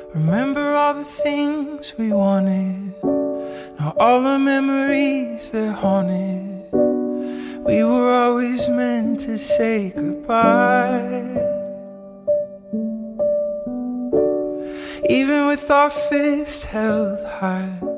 Remember all the things we wanted, now all the memories they're haunted. We were always meant to say goodbye. Even with our fists held high,